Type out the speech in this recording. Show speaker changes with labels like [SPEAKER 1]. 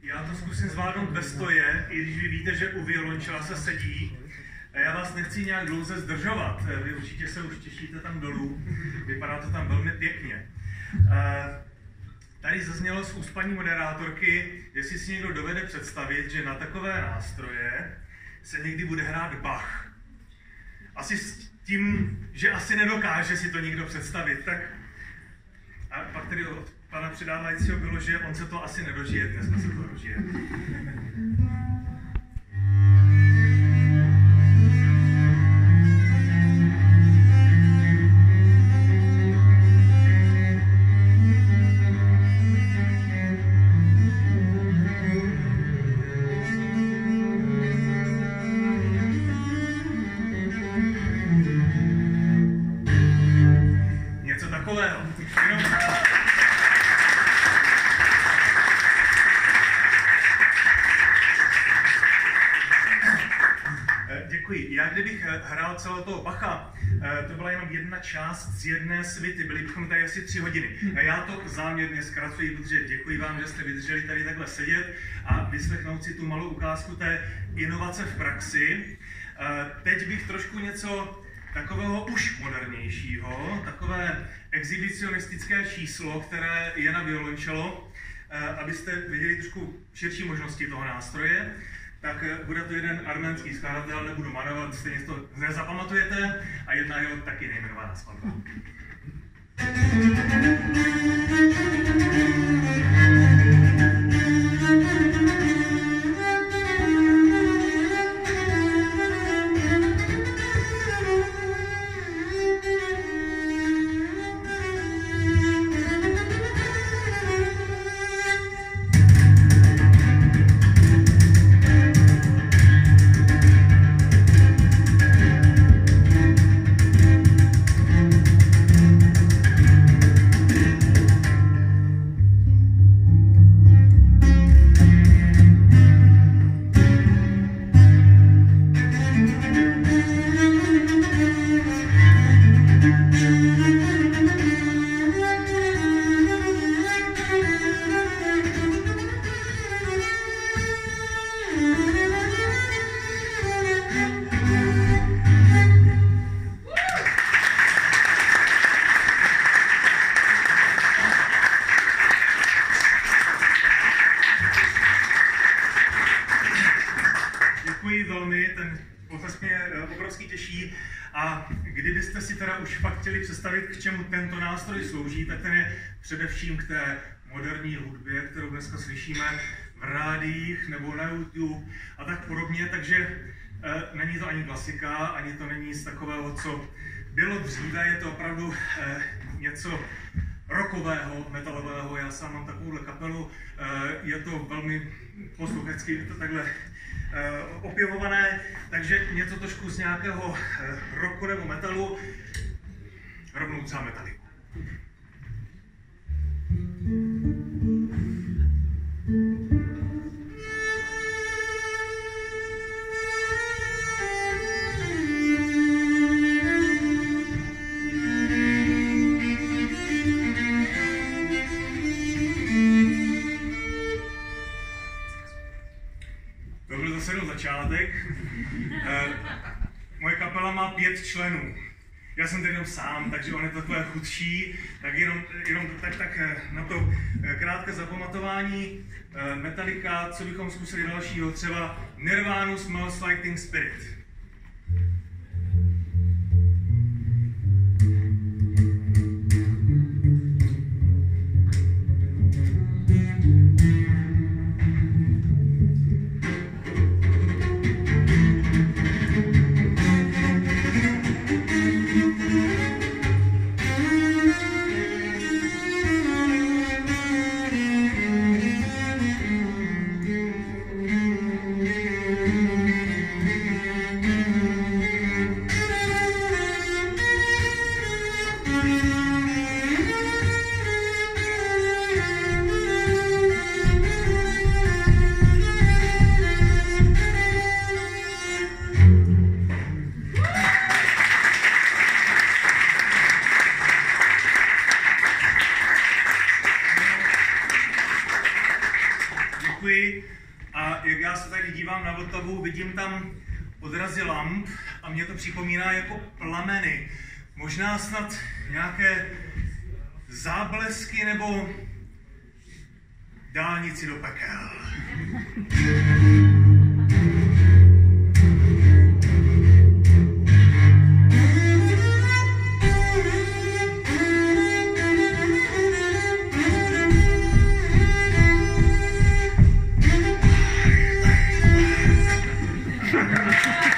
[SPEAKER 1] Já to zkusím zvládnout bez stoje, i když vy víte, že u violončela se sedí. Já vás nechci nějak dlouze zdržovat, vy určitě se už těšíte tam dolů, vypadá to tam velmi pěkně. Tady zaznělo z úst paní moderátorky, jestli si někdo dovede představit, že na takové nástroje se někdy bude hrát Bach. Asi s tím, že asi nedokáže si to nikdo představit, tak a pak tedy od pana předávajícího bylo, že on se to asi nedožije, dneska se to dožije. Něco takového. Děkuji. Já kdybych hrál celého toho Bacha, to byla jenom jedna část z jedné svity, byli bychom tady asi 3 hodiny. A já to záměrně zkracuji, protože děkuji vám, že jste vydrželi tady takhle sedět a vyslechnout si tu malou ukázku té inovace v praxi. Teď bych trošku něco takového už modernějšího, takové exhibicionistické číslo, které je na violončelo, abyste viděli trošku širší možnosti toho nástroje. Tak bude to jeden arménský skladatel, nebudu jmenovat, stejně to nezapamatujete, a jedna jeho taky nejmenovaná skladba. A kdybyste si teda už fakt chtěli představit, k čemu tento nástroj slouží, tak ten je především k té moderní hudbě, kterou dneska slyšíme v rádiích nebo na YouTube a tak podobně, takže není to ani klasika, ani to není nic takového, co bylo dříve, je to opravdu něco rockového, metalového. Já sám mám takovouhle kapelu, je to velmi posluchačsky, to takhle opěvované, takže něco trošku z nějakého rocku nebo metalu, rovnou třeba Metalliku. Začátek. Moje kapela má 5 členů. Já jsem tedy jenom sám, takže on je takové chudší, tak jenom tak na to krátké zapamatování. Metallica, co bychom zkusili dalšího, třeba Nirvana Smells Like Teen Spirit. děkuji. A jak já se tady dívám na Vltavu, vidím tam odrazy lamp a mě to připomíná jako plameny. Možná snad nějaké záblesky nebo dálnici do pekel.
[SPEAKER 2] Ha ha ha!